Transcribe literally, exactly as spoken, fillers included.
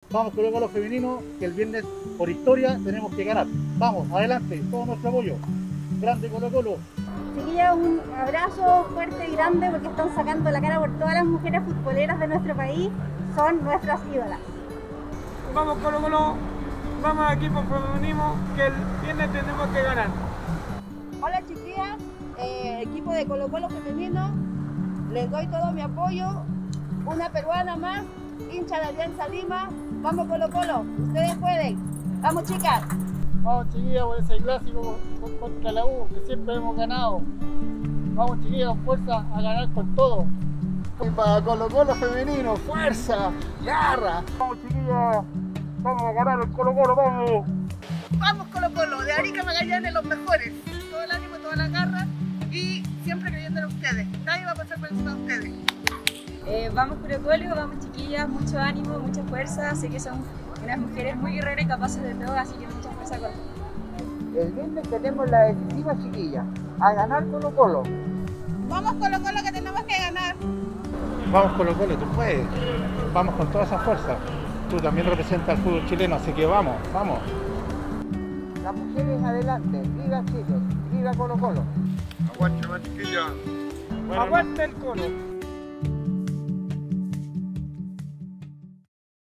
Vamos Colo Colo femenino, que el viernes por historia tenemos que ganar. Vamos, adelante, todo nuestro apoyo. Grande Colo Colo. Chiquillas, un abrazo fuerte y grande porque están sacando la cara por todas las mujeres futboleras de nuestro país. Son nuestras ídolas. Vamos Colo Colo, vamos equipo femenino, que el viernes tenemos que ganar. Hola chiquillas, eh, equipo de Colo Colo femenino, les doy todo mi apoyo. Una peruana más, hincha de Alianza Lima. Vamos Colo Colo, ustedes pueden. Vamos chicas. Vamos chiquillas por ese clásico contra la U, que siempre hemos ganado. Vamos chiquillas con fuerza a ganar con todo. Y para Colo Colo femenino, fuerza, garra. Vamos chiquillas, vamos a ganar el Colo Colo, vamos. Vamos Colo Colo, de Arica Magallanes los mejores. Todo el ánimo, toda la garra y siempre creyendo en ustedes. Nadie va a pasar por encima de ustedes. Eh, vamos Colo Colo, vamos chiquillas, mucho ánimo, mucha fuerza. Sé que son unas mujeres muy guerreras y capaces de todo, así que mucha fuerza con el viernes tenemos la decisiva chiquilla, a ganar Colo Colo. Vamos Colo Colo que tenemos que ganar. Vamos Colo Colo, tú puedes. Vamos con toda esa fuerza. Tú también representas al fútbol chileno, así que vamos, vamos. Las mujeres adelante, viva Chile, viva Colo Colo. Aguante más chiquilla. Aguante el Colo.